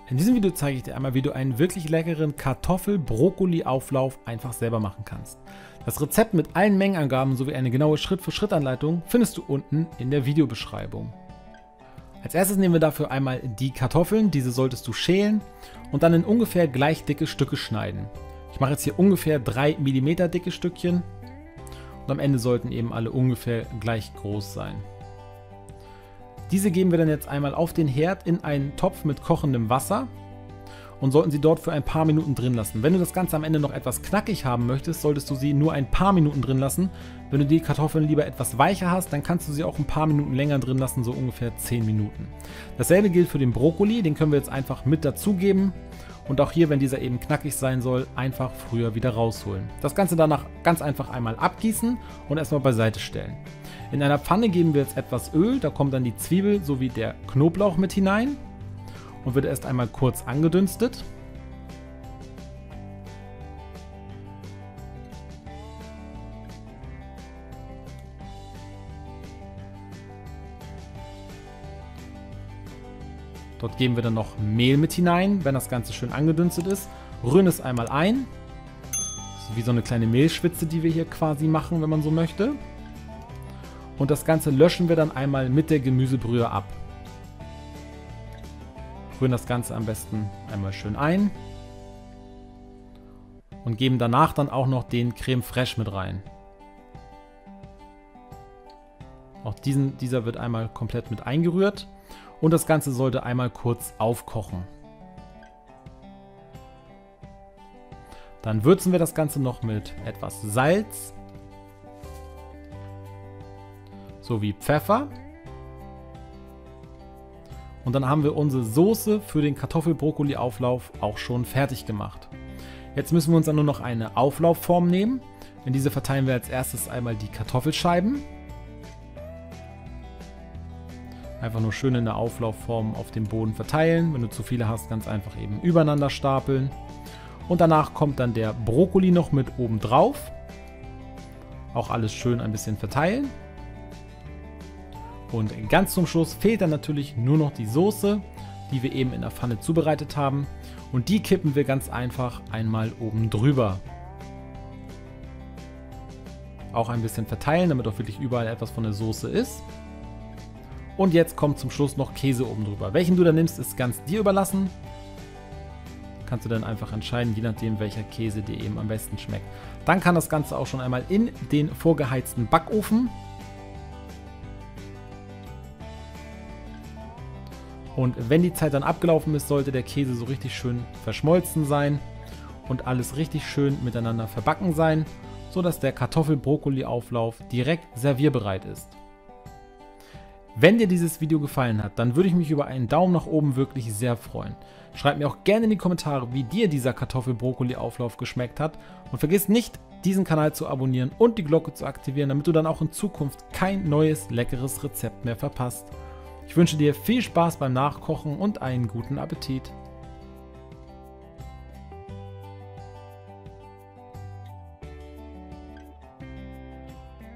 In diesem Video zeige ich dir einmal, wie du einen wirklich leckeren Kartoffel-Brokkoli-Auflauf einfach selber machen kannst. Das Rezept mit allen Mengenangaben sowie eine genaue Schritt-für-Schritt-Anleitung findest du unten in der Videobeschreibung. Als erstes nehmen wir dafür einmal die Kartoffeln, diese solltest du schälen und dann in ungefähr gleich dicke Stücke schneiden. Ich mache jetzt hier ungefähr 3 mm dicke Stückchen und am Ende sollten eben alle ungefähr gleich groß sein. Diese geben wir dann jetzt einmal auf den Herd in einen Topf mit kochendem Wasser und sollten sie dort für ein paar Minuten drin lassen. Wenn du das Ganze am Ende noch etwas knackig haben möchtest, solltest du sie nur ein paar Minuten drin lassen. Wenn du die Kartoffeln lieber etwas weicher hast, dann kannst du sie auch ein paar Minuten länger drin lassen, so ungefähr 10 Minuten. Dasselbe gilt für den Brokkoli, den können wir jetzt einfach mit dazugeben. Und auch hier, wenn dieser eben knackig sein soll, einfach früher wieder rausholen. Das Ganze danach ganz einfach einmal abgießen und erstmal beiseite stellen. In einer Pfanne geben wir jetzt etwas Öl, da kommt dann die Zwiebel sowie der Knoblauch mit hinein und wird erst einmal kurz angedünstet. Dort geben wir dann noch Mehl mit hinein, wenn das Ganze schön angedünstet ist. Rühren es einmal ein. Das ist wie so eine kleine Mehlschwitze, die wir hier quasi machen, wenn man so möchte. Und das Ganze löschen wir dann einmal mit der Gemüsebrühe ab. Rühren das Ganze am besten einmal schön ein. Und geben danach dann auch noch den Creme Fraiche mit rein. Auch dieser wird einmal komplett mit eingerührt. Und das Ganze sollte einmal kurz aufkochen. Dann würzen wir das Ganze noch mit etwas Salz sowie Pfeffer. Und dann haben wir unsere Soße für den Kartoffel-Brokkoli-Auflauf auch schon fertig gemacht. Jetzt müssen wir uns dann nur noch eine Auflaufform nehmen. In diese verteilen wir als erstes einmal die Kartoffelscheiben. Einfach nur schön in der Auflaufform auf dem Boden verteilen. Wenn du zu viele hast, ganz einfach eben übereinander stapeln. Und danach kommt dann der Brokkoli noch mit oben drauf. Auch alles schön ein bisschen verteilen. Und ganz zum Schluss fehlt dann natürlich nur noch die Soße, die wir eben in der Pfanne zubereitet haben. Und die kippen wir ganz einfach einmal oben drüber. Auch ein bisschen verteilen, damit auch wirklich überall etwas von der Soße ist. Und jetzt kommt zum Schluss noch Käse oben drüber. Welchen du da nimmst, ist ganz dir überlassen. Kannst du dann einfach entscheiden, je nachdem welcher Käse dir eben am besten schmeckt. Dann kann das Ganze auch schon einmal in den vorgeheizten Backofen. Und wenn die Zeit dann abgelaufen ist, sollte der Käse so richtig schön verschmolzen sein und alles richtig schön miteinander verbacken sein, sodass der Kartoffel-Brokkoli-Auflauf direkt servierbereit ist. Wenn dir dieses Video gefallen hat, dann würde ich mich über einen Daumen nach oben wirklich sehr freuen. Schreib mir auch gerne in die Kommentare, wie dir dieser Kartoffel-Brokkoli-Auflauf geschmeckt hat und vergiss nicht, diesen Kanal zu abonnieren und die Glocke zu aktivieren, damit du dann auch in Zukunft kein neues leckeres Rezept mehr verpasst. Ich wünsche dir viel Spaß beim Nachkochen und einen guten Appetit.